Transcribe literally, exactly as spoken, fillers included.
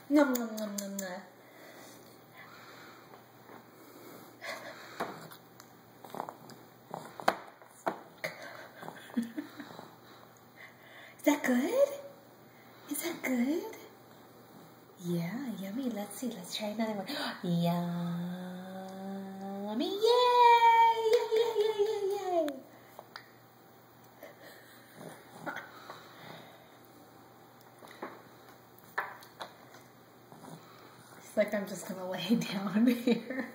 Nom, nom, nom, nom, nom. Is that good? Is that good? Yeah, yummy. Let's see. Let's try another one. Yummy. Yay! Yay, yay, yay, yay, yay. It's like I'm just going to lay down here.